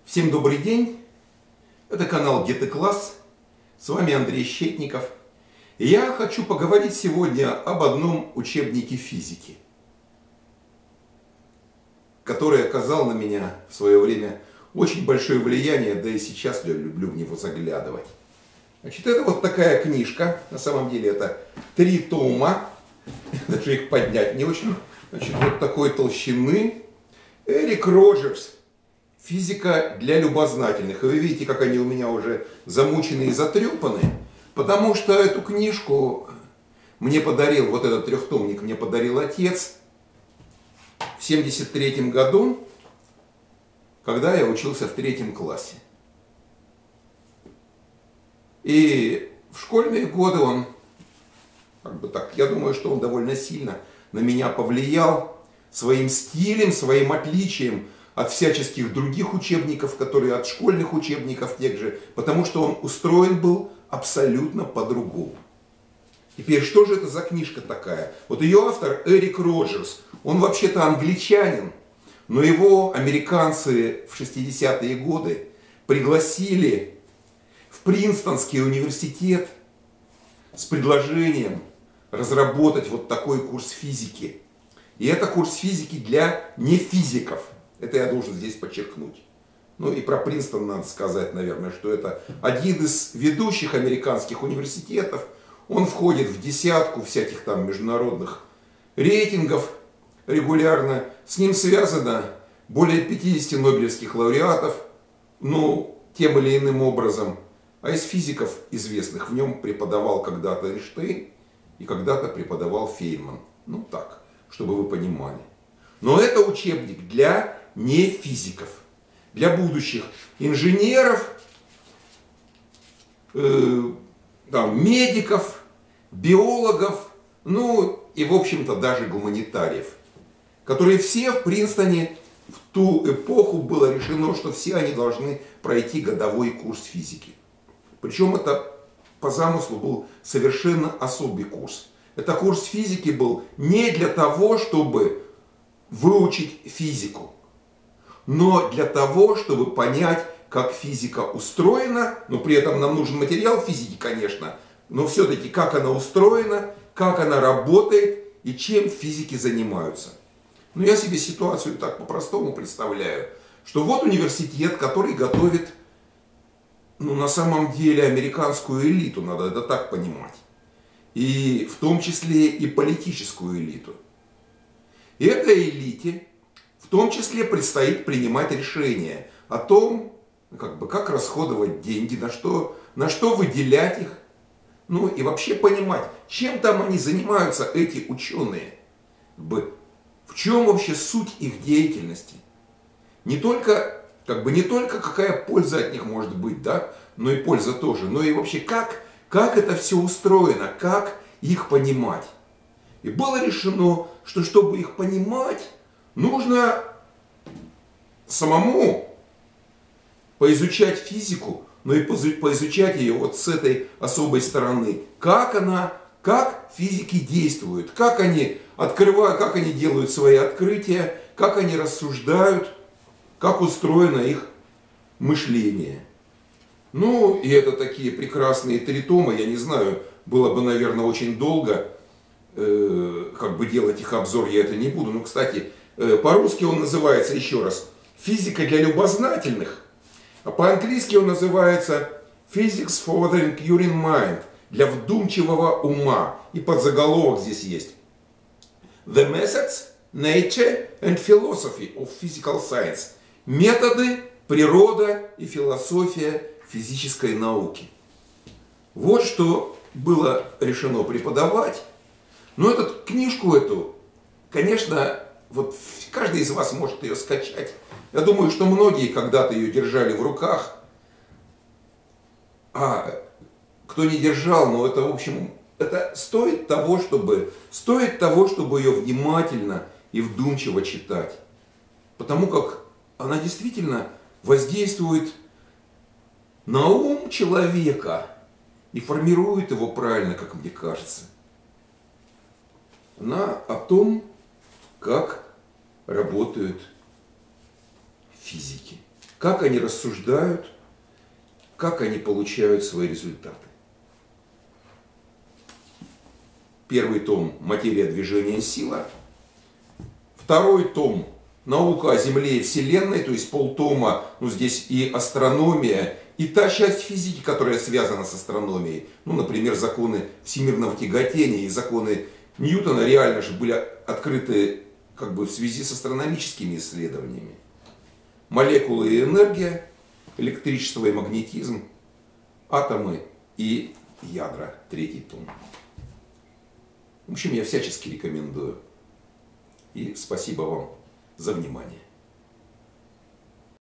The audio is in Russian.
Всем добрый день, это канал ГТКласс, с вами Андрей Щетников. И я хочу поговорить сегодня об одном учебнике физики, который оказал на меня в свое время очень большое влияние, да и сейчас я люблю в него заглядывать. Значит, это вот такая книжка, на самом деле это 3 тома, даже их поднять не очень, значит, вот такой толщины. Эрик Роджерс. Физика для любознательных. И вы видите, как они у меня уже замучены и затрепаны, потому что эту книжку мне подарил, вот этот 3-томник мне подарил отец в 1973 году, когда я учился в 3 классе. И в школьные годы он, как бы так, я думаю, что он довольно сильно на меня повлиял своим стилем, своим отличием от всяческих других учебников, которые от школьных учебников тех же, потому что он устроен был абсолютно по-другому. Теперь, что же это за книжка такая? Вот ее автор Эрик Роджерс, он вообще-то англичанин, но его американцы в 60-е годы пригласили в Принстонский университет с предложением разработать вот такой курс физики. И это курс физики для нефизиков. Это я должен здесь подчеркнуть. Ну и про Принстон надо сказать, наверное, что это один из ведущих американских университетов. Он входит в десятку всяких там международных рейтингов регулярно. С ним связано более 50 нобелевских лауреатов, ну, тем или иным образом. А из физиков известных в нем преподавал когда-то Эйнштейн и когда-то преподавал Фейнман. Ну так, чтобы вы понимали. Но это учебник для не физиков, для будущих инженеров, медиков, биологов, ну и в общем-то даже гуманитариев, которые все в Принстоне в ту эпоху было решено, что все они должны пройти годовой курс физики. Причем это по замыслу был совершенно особый курс. Это курс физики был не для того, чтобы выучить физику, но для того, чтобы понять, как физика устроена, но при этом нам нужен материал физики, конечно, но все-таки как она устроена, как она работает и чем физики занимаются. Ну, я себе ситуацию так по-простому представляю, что вот университет, который готовит, ну, на самом деле, американскую элиту, надо это так понимать, и в том числе и политическую элиту. И этой элите в том числе предстоит принимать решения о том, как расходовать деньги, на что выделять их. Ну и вообще понимать, чем там они занимаются, эти ученые. В чем вообще суть их деятельности. Не только какая польза от них может быть, да, но и польза тоже. Но и вообще как это все устроено, как их понимать. И было решено, что чтобы их понимать, нужно самому поизучать физику, но и поизучать ее вот с этой особой стороны. Как физики действуют, как они открывают, как они делают свои открытия, как они рассуждают, как устроено их мышление. Ну, и это такие прекрасные 3 тома, я не знаю, было бы, наверное, очень долго делать их обзор, я это не буду. Ну, кстати, по-русски он называется, еще раз, «Физика для любознательных», а по-английски он называется «Physics for the Inquiring Mind», для вдумчивого ума. И подзаголовок здесь есть. «The methods, nature and philosophy of physical science». Методы, природа и философия физической науки. Вот что было решено преподавать. Но эту книжку конечно, вот каждый из вас может ее скачать. Я думаю, что многие когда-то ее держали в руках. А кто не держал, но это, в общем, это стоит того, чтобы ее внимательно и вдумчиво читать. Потому как она действительно воздействует на ум человека и формирует его правильно, как мне кажется. Она о том, как работают физики, как они рассуждают, как они получают свои результаты. Первый том «Материя, движение, сила». Второй том «Наука о Земле и Вселенной», то есть полтома, ну здесь и астрономия, и та часть физики, которая связана с астрономией. Ну, например, законы всемирного тяготения и законы Ньютона реально же были открыты как бы в связи с астрономическими исследованиями. Молекулы и энергия, электричество и магнетизм, атомы и ядра. Третий том. В общем, я всячески рекомендую. И спасибо вам за внимание.